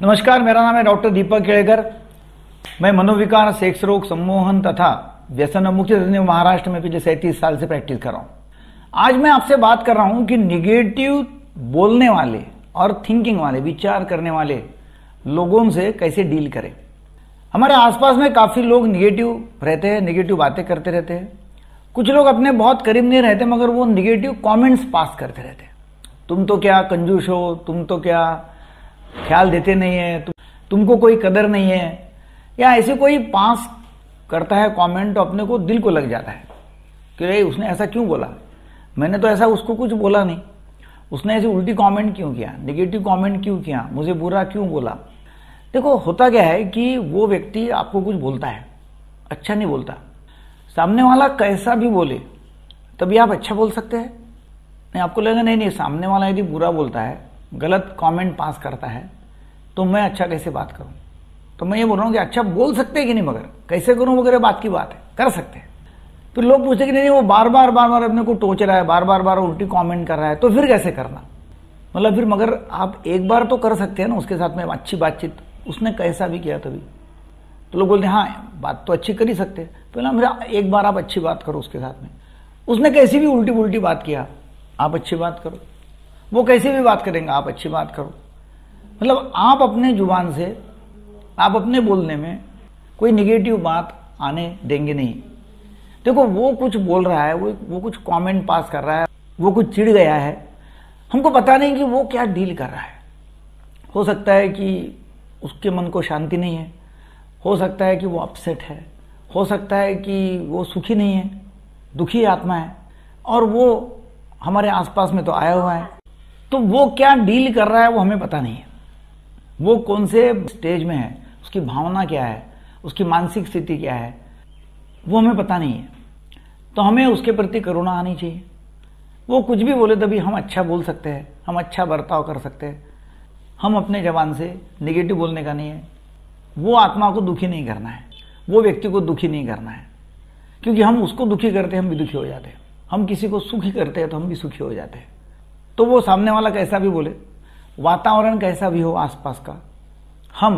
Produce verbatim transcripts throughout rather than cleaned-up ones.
नमस्कार, मेरा नाम है डॉक्टर दीपक केड़कर। मैं मनोविकार, सेक्स रोग, सम्मोहन तथा व्यसन मुक्ति महाराष्ट्र में पिछले सैंतीस साल से प्रैक्टिस कर रहा हूं। आज मैं आपसे बात कर रहा हूं कि निगेटिव बोलने वाले और थिंकिंग वाले, विचार करने वाले लोगों से कैसे डील करें। हमारे आसपास में काफी लोग निगेटिव रहते हैं, निगेटिव बातें करते रहते हैं। कुछ लोग अपने बहुत करीब नहीं रहते मगर वो निगेटिव कमेंट्स पास करते रहते हैं। तुम तो क्या कंजूस हो, तुम तो क्या ख्याल देते नहीं है, तुम, तुमको कोई कदर नहीं है, या ऐसे कोई पास करता है कमेंट तो अपने को दिल को लग जाता है कि रे उसने ऐसा क्यों बोला, मैंने तो ऐसा उसको कुछ बोला नहीं, उसने ऐसी उल्टी कमेंट क्यों किया, नेगेटिव कमेंट क्यों किया, मुझे बुरा क्यों बोला। देखो, होता क्या है कि वो व्यक्ति आपको कुछ बोलता है, अच्छा नहीं बोलता, सामने वाला कैसा भी बोले तभी आप अच्छा बोल सकते हैं। नहीं, आपको लगेगा नहीं नहीं सामने वाला यदि बुरा बोलता है, गलत कमेंट पास करता है तो मैं अच्छा कैसे बात करूं। तो मैं ये बोल रहा हूं कि अच्छा बोल सकते हैं कि नहीं, मगर कैसे करूं वगैरह बात की बात है, कर सकते हैं। फिर लोग पूछते कि नहीं वो बार बार बार बार अपने को टोच रहा है, बार बार बार उल्टी कमेंट कर रहा है, तो फिर कैसे करना। मतलब फिर मगर आप एक बार तो कर सकते हैं ना उसके साथ में अच्छी बातचीत, उसने कैसा भी किया तभी। तो लोग बोलते हैं हाँ बात तो अच्छी कर ही सकते हैं, पहले मेरा एक बार आप अच्छी बात करो उसके साथ में। उसने कैसी भी उल्टी उल्टी बात किया, आप अच्छी बात करो। वो कैसे भी बात करेंगे, आप अच्छी बात करो। मतलब आप अपने जुबान से, आप अपने बोलने में कोई निगेटिव बात आने देंगे नहीं। देखो, वो कुछ बोल रहा है, वो वो कुछ कमेंट पास कर रहा है, वो कुछ चिढ़ गया है, हमको पता नहीं कि वो क्या डील कर रहा है। हो सकता है कि उसके मन को शांति नहीं है, हो सकता है कि वो अपसेट है, हो सकता है कि वो सुखी नहीं है, दुखी आत्मा है, और वो हमारे आसपास में तो आया हुआ है। तो वो क्या डील कर रहा है वो हमें पता नहीं है, वो कौन से स्टेज में है, उसकी भावना क्या है, उसकी मानसिक स्थिति क्या है, वो हमें पता नहीं है। तो हमें उसके प्रति करुणा आनी चाहिए। वो कुछ भी बोले तभी हम अच्छा बोल सकते हैं, हम अच्छा बर्ताव कर सकते हैं। हम अपने जबान से निगेटिव बोलने का नहीं है। वो आत्मा को दुखी नहीं करना है, वो व्यक्ति को दुखी नहीं करना है, क्योंकि हम उसको दुखी करते हैं हम भी दुखी हो जाते हैं, हम किसी को सुखी करते हैं तो हम भी सुखी हो जाते हैं। तो वो सामने वाला कैसा भी बोले, वातावरण कैसा भी हो आसपास का, हम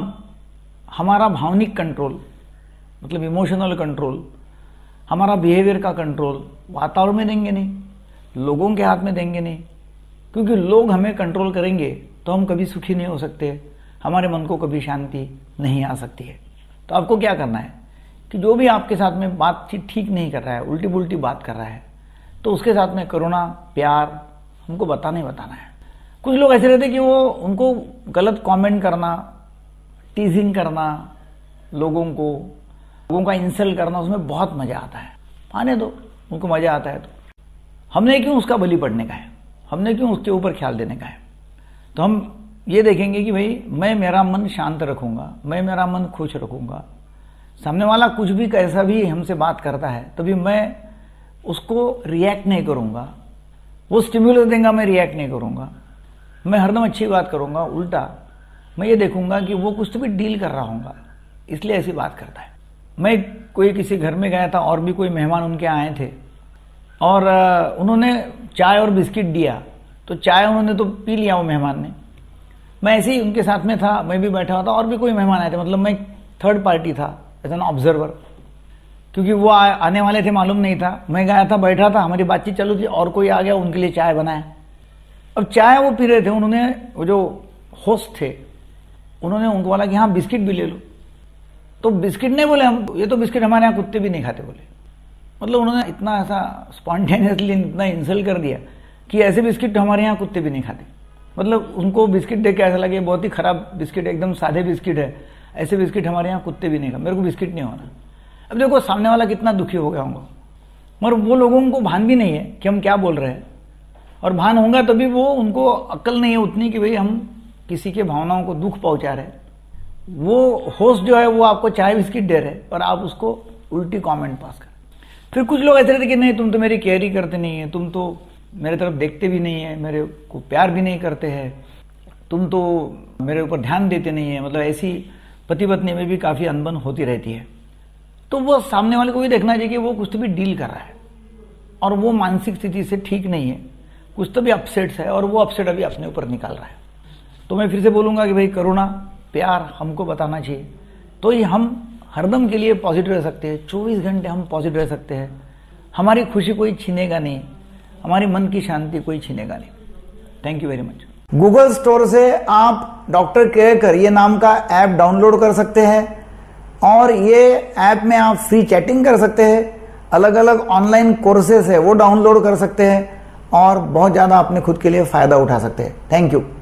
हमारा भावनिक कंट्रोल, मतलब इमोशनल कंट्रोल, हमारा बिहेवियर का कंट्रोल वातावरण में देंगे नहीं, लोगों के हाथ में देंगे नहीं। क्योंकि लोग हमें कंट्रोल करेंगे तो हम कभी सुखी नहीं हो सकते, हमारे मन को कभी शांति नहीं आ सकती है। तो आपको क्या करना है कि जो भी आपके साथ में बातचीत ठीक नहीं कर रहा है, उल्टी पुल्टी बात कर रहा है, तो उसके साथ में करुणा, प्यार हमको बताना ही बताना है। कुछ लोग ऐसे रहते कि वो उनको गलत कमेंट करना, टीजिंग करना, लोगों को लोगों का इंसल्ट करना, उसमें बहुत मजा आता है। आने दो, उनको मजा आता है तो हमने क्यों उसका बलि पड़ने का है, हमने क्यों उसके ऊपर ख्याल देने का है। तो हम ये देखेंगे कि भाई मैं मेरा मन शांत रखूंगा, मैं मेरा मन खुश रखूंगा। सामने वाला कुछ भी कैसा भी हमसे बात करता है तभी मैं उसको रिएक्ट नहीं करूंगा, वो स्टिम्युलस देगा, मैं रिएक्ट नहीं करूंगा, मैं हरदम अच्छी बात करूंगा। उल्टा मैं ये देखूंगा कि वो कुछ तो भी डील कर रहा होगा, इसलिए ऐसी बात करता है। मैं कोई किसी घर में गया था और भी कोई मेहमान उनके आए थे और उन्होंने चाय और बिस्किट दिया, तो चाय उन्होंने तो पी लिया वो मेहमान ने। मैं ऐसे ही उनके साथ में था, मैं भी बैठा हुआ था और भी कोई मेहमान आए थे, मतलब मैं थर्ड पार्टी था, एज एन ऑब्जर्वर, क्योंकि वो आ, आने वाले थे मालूम नहीं था। मैं गया था, बैठा था, हमारी बातचीत चालू थी और कोई आ गया, उनके लिए चाय बनाया। अब चाय वो पी रहे थे, उन्होंने वो जो होस्ट थे उन्होंने उनको बोला कि हाँ बिस्किट भी ले लो। तो बिस्किट नहीं बोले हम, ये तो बिस्किट हमारे यहाँ कुत्ते भी नहीं खाते बोले। मतलब उन्होंने इतना ऐसा स्पॉन्टेनियसली इतना इंसल्ट कर दिया कि ऐसे बिस्किट तो हमारे यहाँ कुत्ते भी नहीं खाते। मतलब उनको बिस्किट देख के ऐसा लगे बहुत ही खराब बिस्किट, एकदम सादे बिस्किट है, ऐसे बिस्किट हमारे यहाँ कुत्ते भी नहीं खाते, मेरे को बिस्किट नहीं होना। अब देखो सामने वाला कितना दुखी हो गया होगा, मगर वो लोगों को भान भी नहीं है कि हम क्या बोल रहे हैं, और भान होगा तभी वो, उनको अक्ल नहीं है उतनी कि भाई हम किसी के भावनाओं को दुख पहुंचा रहे हैं। वो होस्ट जो है वो आपको चाय बिस्किट दे रहे और आप उसको उल्टी कमेंट पास कर। फिर कुछ लोग ऐसे रहते कि नहीं तुम तो मेरी केयर ही करते नहीं है, तुम तो मेरे तरफ देखते भी नहीं है, मेरे को प्यार भी नहीं करते हैं, तुम तो मेरे ऊपर ध्यान देते नहीं है। मतलब ऐसी पति पत्नी में भी काफी अनबन होती रहती है। तो वो सामने वाले को भी देखना चाहिए कि वो कुछ तो भी डील कर रहा है और वो मानसिक स्थिति से ठीक नहीं है, कुछ तो भी अपसेट्स है और वो अपसेट अभी अपने ऊपर निकाल रहा है। तो मैं फिर से बोलूंगा कि भाई करुणा, प्यार हमको बताना चाहिए, तो ये हम हरदम के लिए पॉजिटिव रह सकते हैं। चौबीस घंटे हम पॉजिटिव रह सकते हैं। हमारी खुशी कोई छीनेगा नहीं, हमारी मन की शांति कोई छीनेगा नहीं। Thank you very much. Google store से आप डॉक्टर केयरकर ये नाम का ऐप डाउनलोड कर सकते हैं और ये ऐप में आप फ्री चैटिंग कर सकते हैं, अलग अलग ऑनलाइन कोर्सेस है वो डाउनलोड कर सकते हैं और बहुत ज़्यादा अपने खुद के लिए फ़ायदा उठा सकते हैं। Thank you.